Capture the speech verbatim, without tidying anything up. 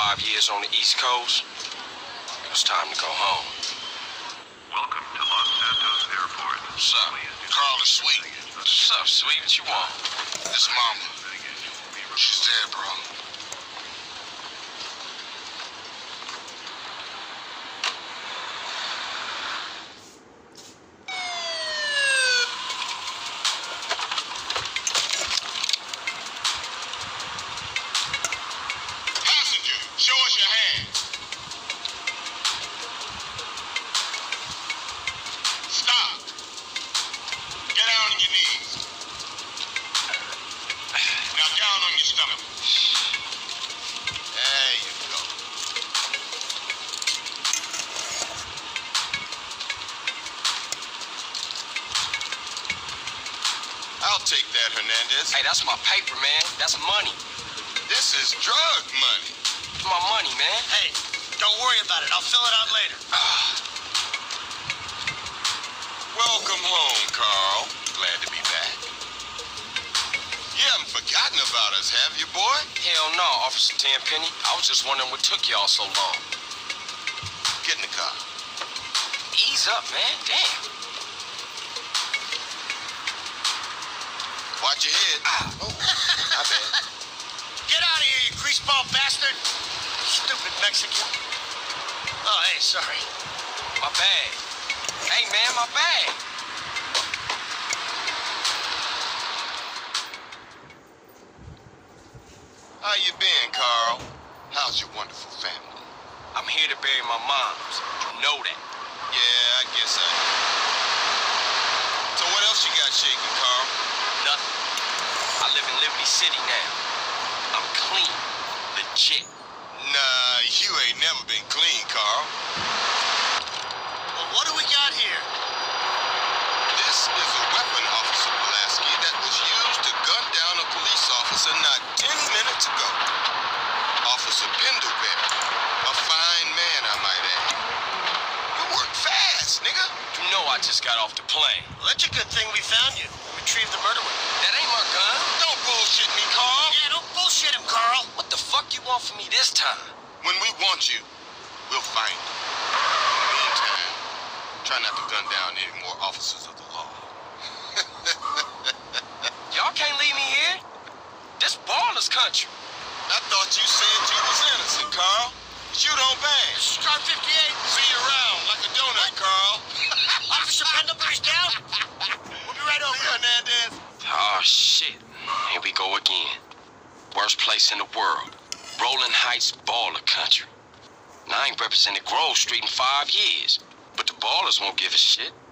five years on the East Coast, it was time to go home. Welcome to Los Santos Airport. What's up? Carl is sweet. What's up, sweet? What you want? His mama. She's dead, bro. Passenger, show us your hand. Stop. Get down on your knees. Now down on your stomach. There you go. I'll take that, Hernandez. Hey, that's my paper, man. That's money. This is drug money. My money, man. Hey, don't worry about it. I'll fill it out later. Welcome home, Carl. Glad to be back. You haven't forgotten about us, have you, boy? Hell no, Officer Tenpenny. I was just wondering what took y'all so long. Get in the car. Ease up, man. Damn. Watch your head. Oh, my bad. Get out of here, you greaseball bastard! Stupid Mexican. Oh, hey, sorry. My bag. Hey, man, my bag. How you been, Carl? How's your wonderful family? I'm here to bury my moms. You know that. Yeah, I guess I do. So what else you got shaking, Carl? Nothing. I live in Liberty City now. I'm clean. Legit. Nah, you ain't never been clean, Carl. Well, what do we got here? This is a weapon, Officer Pulaski, that was used to gun down a police officer not ten minutes ago. Officer Pendelbear. A fine man, I might add. You work fast, nigga. You know I just got off the plane. Well, that's a good thing we found you. We retrieved the murder weapon. That ain't my gun. Don't bullshit me, Carl. Yeah, don't bullshit him, Carl. What the fuck you want from me this time? When we want you, we'll find you. In the meantime, try not to gun down any more officers of the law. Y'all can't leave me here. This baller's country. I thought you said you was innocent, Carl. But you don't bang. This is car fifty-eight. See you around like a donut, Carl. Officer Pendlebury's down. We'll be right over. See you, Hernandez. Oh, shit. Here we go again. Worst place in the world. Rolling Heights baller country. Now, I ain't represented Grove Street in five years, but the ballers won't give a shit.